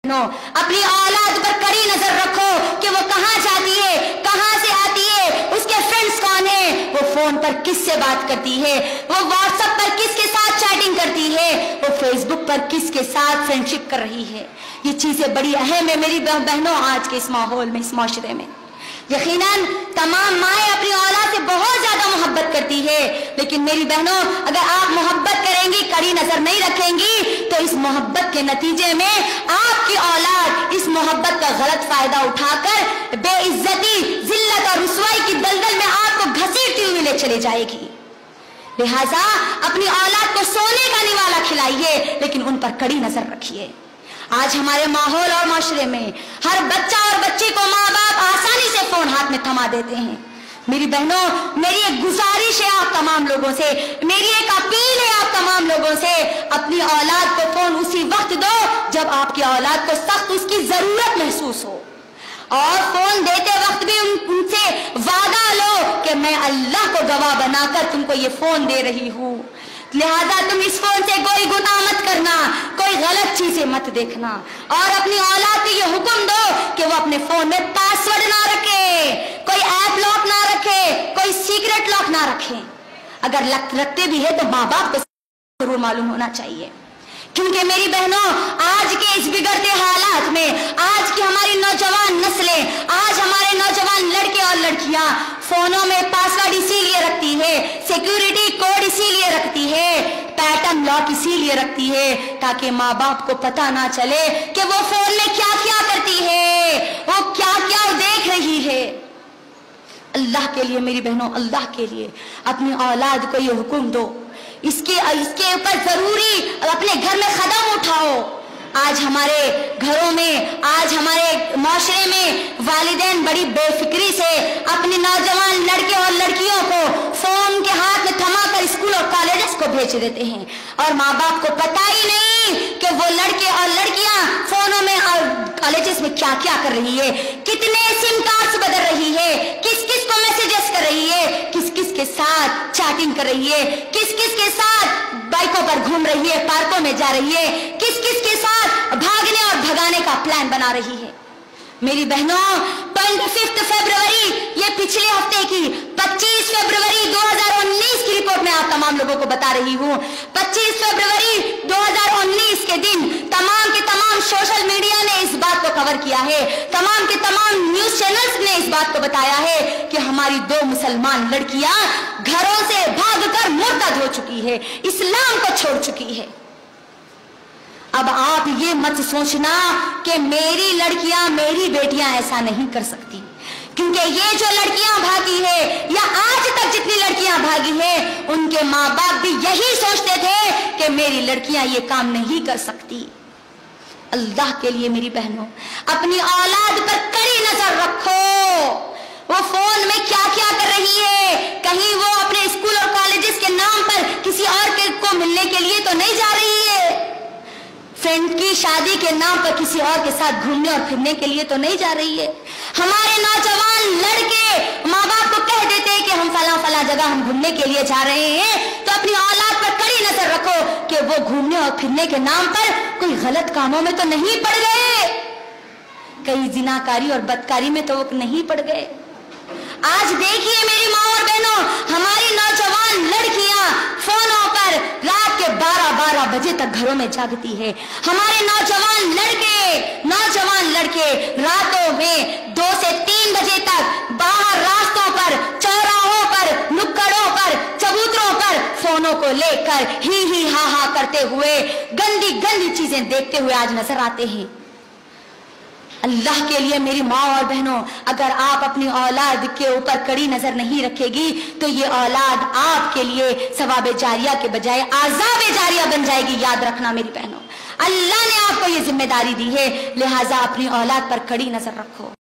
अपनी औलाद पर कड़ी नजर रखो कि वो कहां जाती है, कहां से आती है, उसके फ्रेंड्स कौन है, वो फोन पर किससे बात करती है, वो व्हाट्सएप पर किसके साथ चैटिंग करती है, वो फेसबुक पर किसके साथ फ्रेंडशिप कर रही है। ये चीजें बड़ी अहम है मेरी बहनों आज के इस माहौल में, इस माशरे में। यकीनन तमाम माएँ अपनी औलाद से बहुत ज्यादा मोहब्बत करती है, लेकिन मेरी बहनों अगर आप मोहब्बत करेंगी, कड़ी नजर नहीं रखेंगी, तो इस मोहब्बत के नतीजे में आपकी औलाद इस मोहब्बत का गलत फायदा उठाकर बेइज्जती, जिल्लत और रुसवाई की दलदल में आपको घसीटती हुई ले चली जाएगी। लिहाजा अपनी औलाद को सोने का निवाला खिलाइए, लेकिन उन पर कड़ी नजर रखिए। आज हमारे माहौल और माशरे में हर बच्चा और बच्ची को माँ बाप आसानी से फोन हाथ में थमा देते हैं। मेरी बहनों, मेरी एक गुजारिश है आप तमाम लोगों से, मेरी एक अपील है आप तमाम लोगों से, अपनी औलाद को फोन उसी वक्त दो जब आपकी औलाद को सख्त उसकी जरूरत महसूस हो, और फोन देते वक्त भी उनसे वादा लो कि मैं अल्लाह को गवाह बनाकर तुमको ये फोन दे रही हूँ। लिहाजा तुम इस फोन से कोई गुनाह मत करना, कोई गलत चीजें मत देखना, और अपनी औलाद को ये हुक्म दो कि वो अपने फोन में पासवर्ड ना रखे, कोई ऐप लॉक ना रखे, कोई सीक्रेट लॉक ना रखे। अगर रखते भी है तो माँ बाप को जरूर मालूम होना चाहिए, क्योंकि मेरी बहनों आज के इस बिगड़ते हालात में आज की हमारी नौजवान नस्लें, आज हमारे नौजवान लड़के और लड़कियां फोनों में पासवर्ड इसीलिए रखती है, सिक्योरिटी कोड इसीलिए रखती है, पैटर्न लॉक इसीलिए रखती है, ताकि माँ बाप को पता ना चले कि वो फोन में क्या क्या करती है, वो क्या क्या देख रही है। अल्लाह के लिए मेरी बहनों, अल्लाह के लिए अपनी औलाद को ये हुक्म दो, इसके ऊपर जरूरी अपने घर में कदम उठाओ। आज हमारे घरों में, आज हमारे माशरे में वालिदैन बड़ी बेफिक्री से अपने नौजवान लड़के और लड़कियों को फोन के हाथ में थमाकर स्कूल और कॉलेजेस को भेज देते हैं, और माँ बाप को पता ही नहीं कि वो लड़के और लड़कियां फोनों में और कॉलेजेस में क्या क्या कर रही है, कितने सिम कार्ड्स बदल रही है, किस किस को मैसेजेस कर रही है, किस किस के साथ चैटिंग कर रही है, किस किस के साथ बाइकों पर घूम रही है, पार्कों में जा रही है, किस किस के साथ भागने और भगाने का प्लान बना रही है। मेरी बहनों 25 फरवरी, ये पिछले हफ्ते की 25 फरवरी 2019 की रिपोर्ट में आप तमाम लोगों को बता रही हूँ। 25 फरवरी 2019 के दिन तमाम के तमाम सोशल मीडिया ने इस बात को कवर किया है, तमाम के तमाम न्यूज चैनल्स ने इस बात को बताया है कि हमारी 2 मुसलमान लड़कियां घरों से भागकर मुर्तद हो चुकी है, इस्लाम को छोड़ चुकी है। अब आप ये मत सोचना कि मेरी लड़कियां, मेरी बेटियां ऐसा नहीं कर सकती, क्योंकि ये जो लड़कियां भागी है, या आज तक जितनी लड़कियां भागी है, उनके माँ बाप भी यही सोचते थे कि मेरी लड़कियां ये काम नहीं कर सकती। अल्लाह के लिए मेरी बहनों, अपनी औलाद पर कड़ी नजर रखो, वो फोन में क्या क्या कर रही है, कहीं वो अपने स्कूल और कॉलेजेस के नाम पर किसी और को मिलने के लिए तो नहीं जा रही है, फ्रेंड की शादी के नाम पर किसी और के साथ घूमने और फिरने के लिए तो नहीं जा रही है। हमारे नौजवान लड़के माँ बाप को कह देते हैं कि हम फला जगह हम घूमने के लिए जा रहे हैं, तो अपनी औलाद पर कड़ी नजर रखो कि वो घूमने और फिरने के नाम पर कोई गलत कामों में तो नहीं पड़ गए, कई जिनाकारी और बदकारी में तो वो नहीं पड़ गए। आज देखिए मेरी माँ और बहनों, हमारी नौजवान लड़कियां फोनों पर रात के 12-12 बजे तक घरों में जागती है, हमारे नौजवान लड़के रातों में 2 से 3 बजे तक बाहर रास्तों पर, चौराहों पर, नुक्कड़ों पर, चबूतरों पर फोनों को लेकर ही हा करते हुए गंदी गंदी चीजें देखते हुए आज नजर आते हैं। अल्लाह के लिए मेरी माँ और बहनों, अगर आप अपनी औलाद के ऊपर कड़ी नजर नहीं रखेगी तो ये औलाद आपके लिए सवाब जारिया के बजाय आज़ाब जारिया बन जाएगी। याद रखना मेरी बहनों, अल्लाह ने आपको ये जिम्मेदारी दी है, लिहाजा अपनी औलाद पर कड़ी नजर रखो।